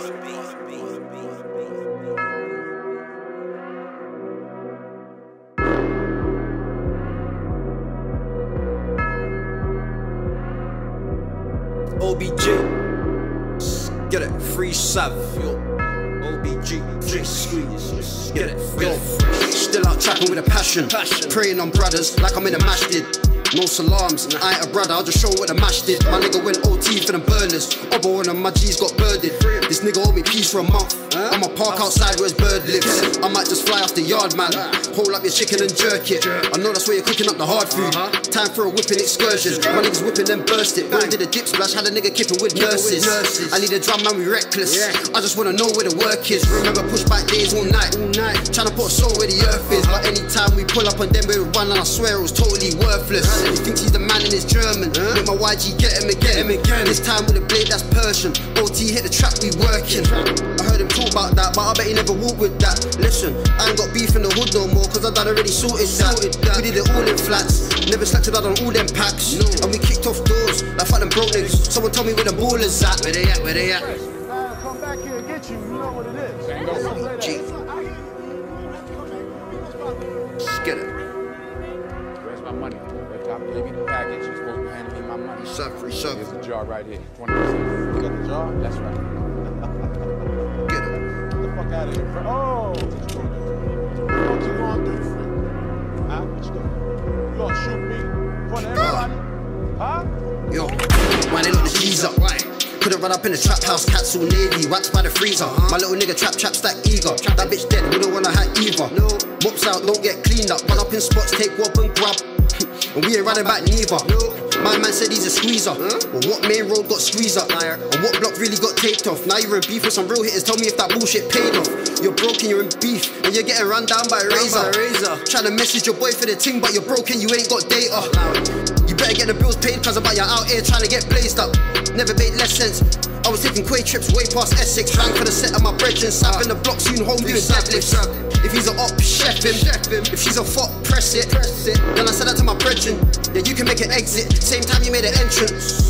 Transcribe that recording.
OBG, get it, free SAV, yo. OBG, Jinx, get it, yo. Still out trapping with a passion, praying on brothers like I'm in a masjid. No salams, I ain't a brother, I'll just show what the mash did. My nigga went OT for them burners. Obo one of my G's got birded. This nigga owed me peace for a month. I'ma park outside where his bird lives. I might just fly off the yard, man. Hold up your chicken and jerk it. I know that's where you're cooking up the hard food. Time for a whipping excursion. My niggas whipping then burst it. When did a dip splash, had a nigga kipping with nurses. I need a drum man, we reckless. I just wanna know where the work is. Remember pushback days all night. Trying to put a soul where the earth is. But anytime we pull up on them, we run, and I swear it was totally worthless. He thinks he's the man and it's German. With my YG, get him again. This time with a blade that's Persian. OT hit the trap, we working. I heard him talk about that, but I bet he never walked with that. Listen, I ain't got beef in the hood no more, cause I done already sorted that. We did it all in flats, never slacked out on all them packs. And we kicked off doors, like fuck them broke niggas. Someone told me where the ballers at. Where they at, where they at? Come back here and get you, you know what it is. G. Get it. Where's my money? I gave you the package, you're supposed to hand me my money. Free sub. Here's the jar right here, 20%. You got the jar? That's right. Get it. Get the fuck out of here, friend. Oh! What you gonna do, friend? Huh? What you gonna do? You gonna shoot me in front of everybody? Huh? Yo, why they look the G's up? Could've run up in the trap house, cats all navy, waxed by the freezer. My little nigga trap stack eager. That bitch dead, we don't wanna have either. Mops out, don't get cleaned up. Run up in spots, take wop and grab. And we ain't running back neither. My man said he's a squeezer. But what main road got squeezed up? And what block really got taped off? Now you're in beef with some real hitters, tell me if that bullshit paid off. You're broken, you're in beef, and you're getting run down by a razor. Trying to message your boy for the ting, but you're broken, you ain't got data. You better get the bills paid, cause about you're out here trying to get blazed up. Never made less sense. I was taking quay trips way past Essex, trying for the set of my brethren. Sap in the block, soon home doing deadlifts. If he's a op, chef him. If she's a fuck, press it. Then I said that to my brethren. Yeah, you can make an exit, same time you made an entrance.